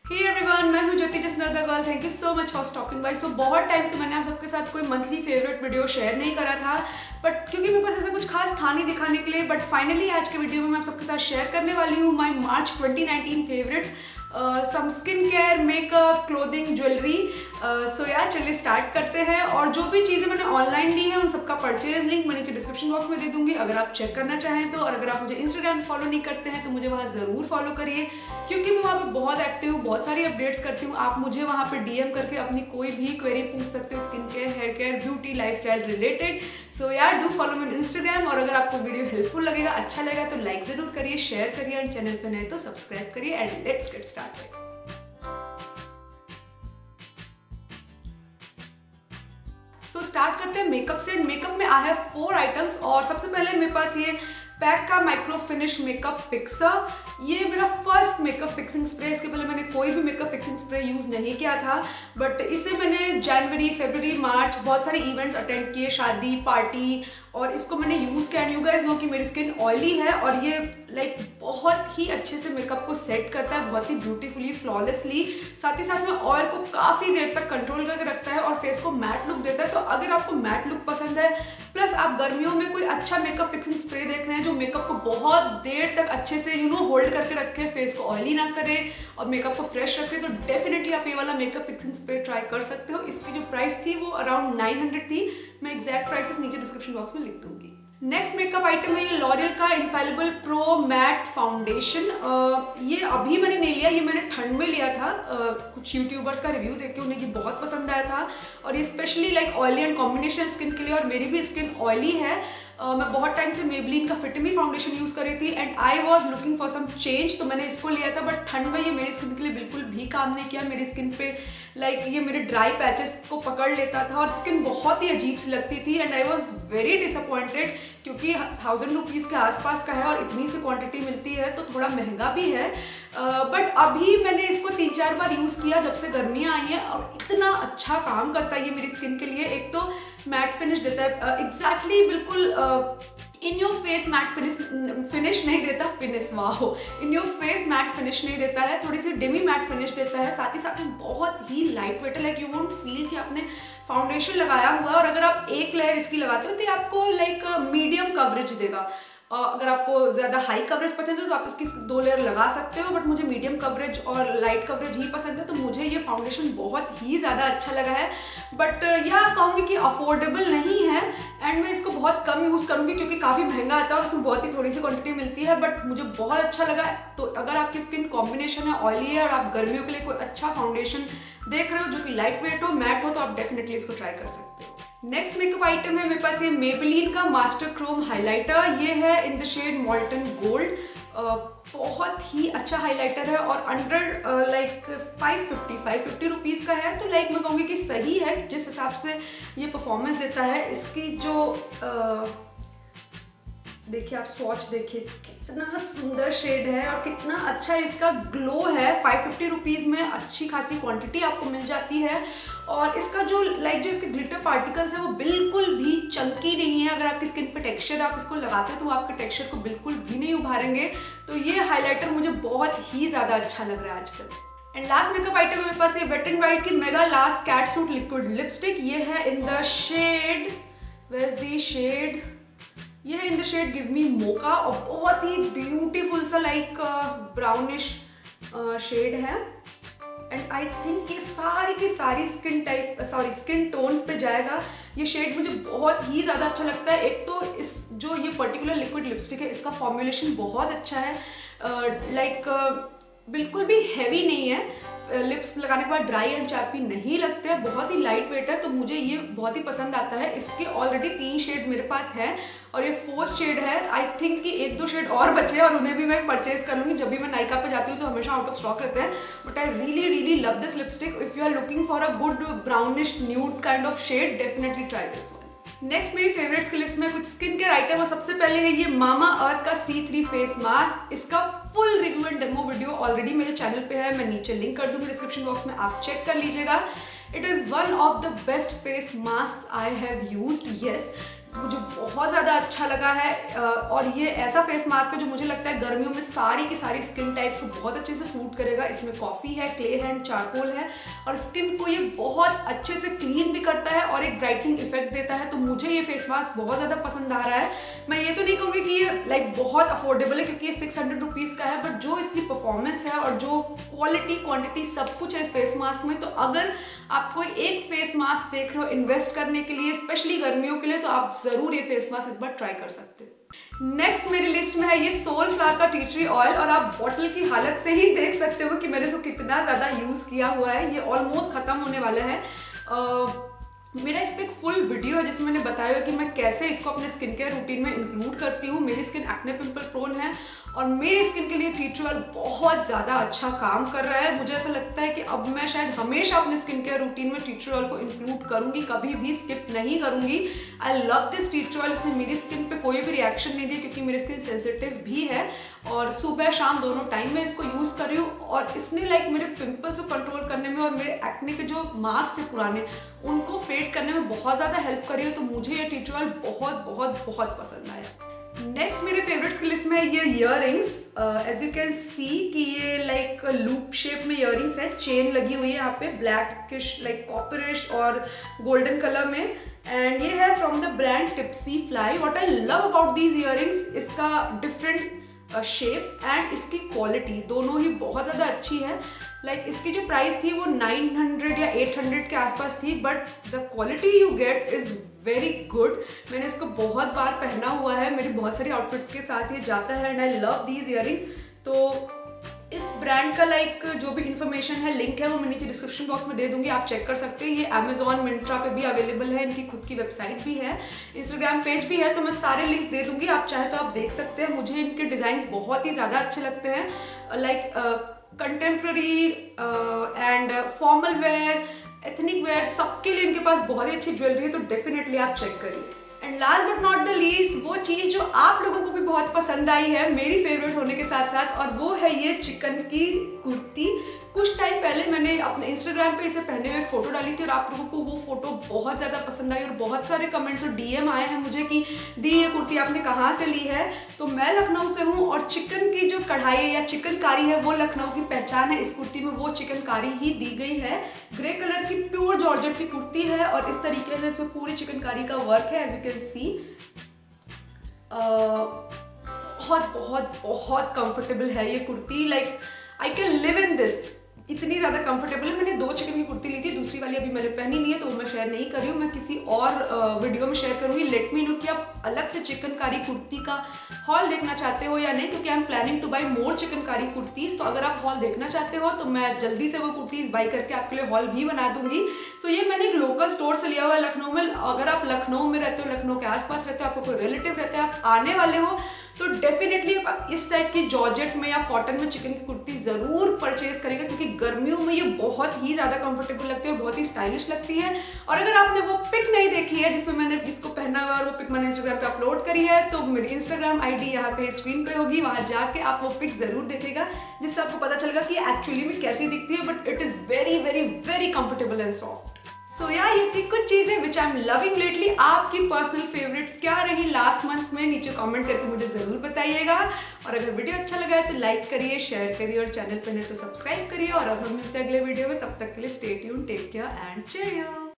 हे everyone, मैं हूं Jyoti just another girl. Thank you so much for stopping by. So बहुत time से मैंने आप सबके साथ कोई मंथली फेवरेट वीडियो शेयर नहीं करा था, बट क्योंकि मेरे पास ऐसा कुछ खास था नहीं दिखाने के लिए, बट फाइनली आज के वीडियो में मैं आप सबके साथ शेयर करने वाली हूँ my March 2019 favourites, some skin care, makeup, clothing, jewellery. So यार चलिए स्टार्ट करते हैं। और जो भी चीज़ें मैंने ऑनलाइन ली है उन सबका परचेज लिंक मैं नीचे डिस्क्रिप्शन बॉक्स में दे दूंगी, अगर आप चेक करना चाहें तो। और अगर आप मुझे इंस्टाग्राम फॉलो नहीं करते हैं तो मुझे वहाँ ज़रूर फॉलो करिए, क्योंकि मैं वहाँ पे बहुत एक्टिव हूँ, बहुत सारी अपडेट्स करती हूँ। आप मुझे वहाँ पे डीएम करके अपनी कोई भी क्वेरी पूछ सकते हो, skin care, hair care, beauty, lifestyle related. So यार डू फॉलो मी इंस्टाग्राम। और अगर आपको वीडियो हेल्पफुल लगेगा, अच्छा लगेगा तो लाइक ज़रूर करिए, शेयर करिए, और चैनल पर नए तो सब्सक्राइब करिए। And let's get started. So start करते हैं मेकअप से। मेकअप में आई हैव 4 आइटम्स। और सबसे पहले मेरे पास ये पैक का माइक्रो फिनिश मेकअप फिक्सर। ये मेरा फर्स्ट मेकअप फिक्सिंग स्प्रे। इसके पहले मैंने कोई भी मेकअप फिक्सिंग स्प्रे यूज़ नहीं किया था, बट इसे मैंने जनवरी, फरवरी, मार्च बहुत सारे इवेंट्स अटेंड किए, शादी, पार्टी, और इसको मैंने यूज़ किया। एंड यू गाइस नो कि मेरी स्किन ऑयली है और ये लाइक बहुत ही अच्छे से मेकअप को सेट करता है, बहुत ही ब्यूटीफुली, फ्लॉलेसली। साथ ही साथ में ऑयल को काफ़ी देर तक कंट्रोल करके रखता है और फेस को मैट लुक देता है। तो अगर आपको मैट लुक पसंद है, प्लस आप गर्मियों में कोई अच्छा मेकअप फिक्सिंग स्प्रे देख रहे हैं जो मेकअप को बहुत देर तक अच्छे से होल्ड करके रखे, फेस को ऑयली ना करे और मेकअप को फ्रेश रखे, तो डेफिनेटली आप ये वाला मेकअप फिक्सिंग स्प्रे ट्राई कर सकते हो। इसकी जो प्राइस थी वो अराउंड 900 थी। मैं एग्जैक्ट प्राइसेस नीचे डिस्क्रिप्शन बॉक्स में लिख दूंगी। नेक्स्ट मेकअप आइटम है ये लॉरियल का इनफैलिबल प्रो मैट फाउंडेशन। ये अभी मैंने नहीं लिया, ये मैंने ठंड में लिया था। कुछ यूट्यूबर्स का रिव्यू देख के उन्हें ये बहुत पसंद आया था, और ये specially like oily and combination skin के लिए, और मेरी भी स्किन ऑयली है। मैं बहुत टाइम से मेबलिन का फिट मी फाउंडेशन यूज़ कर रही थी and I was looking for some change, तो मैंने इसको लिया था। बट ठंड में ये मेरी स्किन के लिए बिल्कुल भी काम नहीं किया। मेरी स्किन पे लाइक ये मेरे ड्राई पैचेस को पकड़ लेता था और स्किन बहुत ही अजीब सी लगती थी। And I was very disappointed, क्योंकि 1000 रुपीज़ के आसपास का है और इतनी सी क्वांटिटी मिलती है तो थोड़ा महंगा भी है। बट अभी मैंने इसको 3-4 बार यूज़ किया जब से गर्मियाँ आई हैं, और इतना अच्छा काम करता है ये मेरी स्किन के लिए। एक तो मैट फिनिश देता है, एग्जैक्टली बिल्कुल in your face matte finish नहीं देता, finish wow, in your face matte finish नहीं देता है, थोड़ी सी डिमी मैट फिनिश देता है। साथ ही साथ में बहुत ही लाइट वेट है, लाइक यू वोंट फील कि आपने फाउंडेशन लगाया हुआ है। और अगर आप एक लेयर इसकी लगाते हो तो आपको लाइक मीडियम कवरेज देगा। अगर आपको ज़्यादा हाई कवरेज पसंद है तो आप इसकी 2 लेयर लगा सकते हो, बट मुझे मीडियम कवरेज और लाइट कवरेज ही पसंद है, तो मुझे ये फाउंडेशन बहुत ही ज़्यादा अच्छा लगा है। बट यह कहूँगी कि अफोर्डेबल नहीं है, एंड मैं इसको बहुत कम यूज़ करूँगी क्योंकि काफ़ी महंगा आता है और उसमें बहुत ही थोड़ी सी क्वांटिटी मिलती है। बट मुझे बहुत अच्छा लगा। तो अगर आपकी स्किन कॉम्बिनेशन है, ऑयली है, और आप गर्मियों के लिए कोई अच्छा फाउंडेशन देख रहे हो जो कि लाइट वेट हो, मैट हो, तो आप डेफिनेटली इसको ट्राई कर सकते हो। नेक्स्ट मेकअप आइटम है मेरे पास ये मेबेलिन का मास्टर क्रोम हाइलाइटर। ये है in the shade molten gold. बहुत ही अच्छा हाइलाइटर है और अंडर लाइक 550 रुपीज़ का है, तो लाइक मैं कहूँगी कि सही है जिस हिसाब से ये परफॉर्मेंस देता है। इसकी जो देखिए, आप स्वॉच देखिए, कितना सुंदर शेड है और कितना अच्छा इसका ग्लो है। 550 रुपीज़ में अच्छी खासी क्वांटिटी आपको मिल जाती है, और इसका जो जो इसके ग्लिटर पार्टिकल्स है वो बिल्कुल भी चंकी नहीं है। अगर आपकी स्किन पे टेक्सचर आप इसको लगाते हो तो आपके टेक्सचर को बिल्कुल भी नहीं उभारेंगे। तो ये हाइलाइटर मुझे बहुत ही ज़्यादा अच्छा लग रहा है आजकल। एंड लास्ट मेकअप आइटम मेरे पास ये वेट एंड वाइल्ड की mega last catsuit liquid lipstick. ये है in the shade, where is the shade, ये है in the shade give me mocha, और बहुत ही ब्यूटीफुल सा लाइक ब्राउनिश शेड है। एंड आई थिंक ये सारी की सारी स्किन टोन्स पे जाएगा। ये शेड मुझे बहुत ही ज़्यादा अच्छा लगता है। एक तो इस जो ये पर्टिकुलर लिक्विड लिपस्टिक है, इसका फॉर्मुलेशन बहुत अच्छा है, बिल्कुल भी हैवी नहीं है, लिप्स लगाने के बाद ड्राई एंड चैपी नहीं लगते हैं, बहुत ही लाइट वेट है, तो मुझे ये बहुत ही पसंद आता है। इसके ऑलरेडी 3 शेड्स मेरे पास हैं और ये 4th शेड है। आई थिंक कि 1-2 शेड और बचे और उन्हें भी मैं परचेज कर लूँगी। जब भी मैं नायका पे जाती हूँ तो हमेशा आउट ऑफ स्टॉक रहते हैं, but I really love this lipstick. If you are looking for a good brownish nude kind of shade, definitely try this one. Next मेरी फेवरेट्स की लिस्ट में कुछ स्किन केयर आइटम, और सबसे पहले है ये मामा अर्थ का C3 फेस मास्क। इसका full review and demo video already मेरे चैनल पे है, मैं नीचे लिंक कर दूंगी डिस्क्रिप्शन बॉक्स में, आप चेक कर लीजिएगा। It is one of the best face mask I have used. Yes, मुझे बहुत ज़्यादा अच्छा लगा है। और ये ऐसा फेस मास्क है जो मुझे लगता है गर्मियों में सारी की सारी स्किन टाइप्स को बहुत अच्छे से सूट करेगा। इसमें कॉफ़ी है, क्ले है एंड चारकोल है और स्किन को ये बहुत अच्छे से क्लीन भी करता है और एक ब्राइटनिंग इफेक्ट देता है। तो मुझे ये फेस मास्क बहुत ज़्यादा पसंद आ रहा है। मैं ये तो नहीं कहूँगी कि ये लाइक बहुत अफोर्डेबल है क्योंकि ये 600 रुपीज़ का है, बट जो इसकी परफॉर्मेंस है और जो क्वालिटी क्वांटिटी सब कुछ है इस फेस मास्क में, तो अगर आप कोई एक फेस मास्क देख रहे हो इन्वेस्ट करने के लिए, स्पेशली गर्मियों के लिए, तो आप ज़रूर ये फेस मास्क एक बार ट्राई कर सकते हो। नेक्स्ट मेरी लिस्ट में है ये सोलफ्लावर का टी ट्री ऑयल और आप बॉटल की हालत से ही देख सकते हो कि मैंने इसको कितना ज़्यादा यूज़ किया हुआ है। ये ऑलमोस्ट ख़त्म होने वाला है। मेरा इस पर एक फुल वीडियो है जिसमें मैंने बताया कि मैं कैसे इसको अपने स्किन केयर रूटीन में इंक्लूड करती हूँ। मेरी स्किन एक्ने पिंपल प्रोन है और मेरी स्किन के लिए टी ट्री ऑयल बहुत ज़्यादा अच्छा काम कर रहा है। मुझे ऐसा लगता है कि अब मैं शायद हमेशा अपने स्किन केयर रूटीन में टी ट्री ऑयल को इंक्लूड करूँगी, कभी भी स्किप नहीं करूँगी। I love this tea tree oil. इसने मेरी स्किन पे कोई भी रिएक्शन नहीं दिया क्योंकि मेरी स्किन सेंसिटिव भी है और सुबह शाम दोनों टाइम में इसको यूज़ कर रही हूँ और इसने लाइक मेरे पिंपल्स को कंट्रोल करने में और मेरे एक्ने के जो मार्क्स थे पुराने उनको फेड करने में बहुत ज़्यादा हेल्प करी है। तो मुझे ये टी ट्री ऑयल बहुत बहुत बहुत पसंद आया। नेक्स्ट मेरे फेवरेट्स की लिस्ट में ये earrings. As you can see कि ये लाइक लूप शेप में इयररिंग्स है, चेन लगी हुई है यहाँ पे ब्लैकिश लाइक कॉपरिश और गोल्डन कलर में एंड ये है from the brand tipsy fly. What I love about these earrings, इसका डिफरेंट शेप एंड इसकी क्वालिटी दोनों ही बहुत ज़्यादा अच्छी है। लाइक इसकी जो प्राइस थी वो 900 या 800 के आसपास थी, but the quality you get is very good. मैंने इसको बहुत बार पहना हुआ है, मेरी बहुत सारी आउटफिट्स के साथ ये जाता है and I love these earrings. तो इस ब्रांड का लाइक जो भी इंफॉर्मेशन है, लिंक है, वो मैं नीचे डिस्क्रिप्शन बॉक्स में दे दूंगी, आप चेक कर सकते हैं। ये अमेजॉन मिंत्रा पे भी अवेलेबल है, इनकी खुद की वेबसाइट भी है, इंस्टाग्राम पेज भी है, तो मैं सारे लिंक्स दे दूंगी, आप चाहे तो आप देख सकते हैं। मुझे इनके डिज़ाइंस बहुत ही ज़्यादा अच्छे लगते हैं, like contemporary and formal wear, ethnic wear, सबके लिए इनके पास बहुत ही अच्छी ज्वेलरी है, तो डेफिनेटली आप चेक करिए। And last but not the least, वो चीज़ जो आप लोगों को भी बहुत पसंद आई है मेरी फेवरेट होने के साथ साथ, और वो है ये चिकन की कुर्ती। कुछ टाइम पहले मैंने अपने इंस्टाग्राम पे इसे पहने हुए एक फ़ोटो डाली थी और आप लोगों को वो फ़ोटो बहुत ज़्यादा पसंद आई और बहुत सारे कमेंट्स और डीएम आए हैं मुझे कि दी ये कुर्ती आपने कहाँ से ली है। तो मैं लखनऊ से हूँ और चिकन की जो कढ़ाई या चिकनकारी है वो लखनऊ की पहचान है। इस कुर्ती में वो चिकनकारी ही दी गई है। ग्रे कलर की प्योर जॉर्जेट की कुर्ती है और इस तरीके से इसमें पूरी चिकनकारी का वर्क है, एज यू कैन सी। बहुत बहुत बहुत कंफर्टेबल है ये kurti, like I can live in this, इतनी ज़्यादा कंफर्टेबल है। मैंने 2 चिकन की कुर्ती ली थी, दूसरी वाली अभी मैंने पहनी नहीं है तो वो मैं शेयर नहीं कर रही हूँ, मैं किसी और वीडियो में शेयर करूँगी। लेट मी नो कि आप अलग से चिकनकारी कुर्ती का हॉल देखना चाहते हो या नहीं, क्योंकि I am planning to buy more chikankari kurtis. तो अगर आप हॉल देखना चाहते हो तो मैं जल्दी से वो कुर्तीज़ बाई करके आपके लिए हॉल भी बना दूंगी। सो ये मैंने एक लोकल स्टोर से लिया हुआ है लखनऊ में। अगर आप लखनऊ में रहते हो, लखनऊ के आसपास रहते हो, आपको कोई रिलेटिव रहता है, आप आने वाले हो, तो डेफिनेटली आप इस टाइप की जॉर्जेट में या कॉटन में चिकन की कुर्ती ज़रूर परचेज करेगा, क्योंकि गर्मियों में ये बहुत ही ज़्यादा कंफर्टेबल लगती है और बहुत ही स्टाइलिश लगती है। और अगर आपने वो पिक नहीं देखी है जिसमें मैंने इसको पहना हुआ और वो पिक मैंने इंस्टाग्राम पे अपलोड करी है, तो मेरी इंस्टाग्राम आईडी यहाँ पे स्क्रीन पे होगी, वहाँ जाके आप वो पिक ज़रूर देखेगा, जिससे आपको पता चलेगा कि एक्चुअली में कैसी दिखती है। But it is very very very comfortable and soft. So यार ये थी कुछ चीज़ें which I am loving lately. आपकी पर्सनल फेवरेट्स क्या रही लास्ट मंथ में, नीचे कमेंट करके मुझे ज़रूर बताइएगा। और अगर वीडियो अच्छा लगा है तो लाइक करिए, शेयर करिए और चैनल पर नहीं तो सब्सक्राइब करिए। और अब हम मिलते हैं अगले वीडियो में, तब तक के लिए stay tuned, take care and cheers.